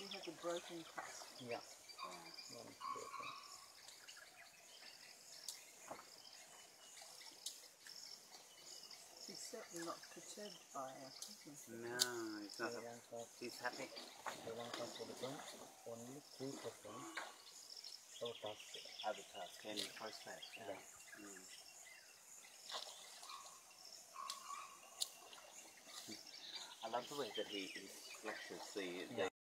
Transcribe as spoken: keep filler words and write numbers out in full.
has a broken cusp. Yeah. Yeah. One broken. He's certainly not perturbed by our presence. No, he's not. Sri Lanka, He's happy. Sri Lanka elephant, only three percent of tusk. Other task in first place. Yeah. Mm. I love the way that he, he stretches the, the